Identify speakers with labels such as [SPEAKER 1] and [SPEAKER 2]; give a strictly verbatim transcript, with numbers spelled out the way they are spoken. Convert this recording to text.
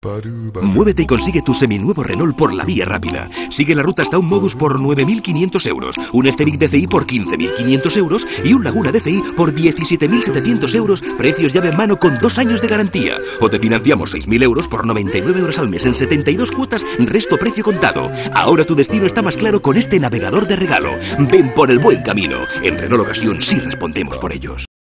[SPEAKER 1] Muévete y consigue tu seminuevo Renault por la vía rápida. Sigue la ruta hasta un Modus por nueve mil quinientos euros, un Scenic D C I por quince mil quinientos euros y un Laguna D C I por diecisiete mil setecientos euros, precios llave en mano con dos años de garantía. O te financiamos seis mil euros por noventa y nueve euros al mes en setenta y dos cuotas, resto precio contado. Ahora tu destino está más claro con este navegador de regalo. Ven por el buen camino. En Renault Ocasión sí respondemos por ellos.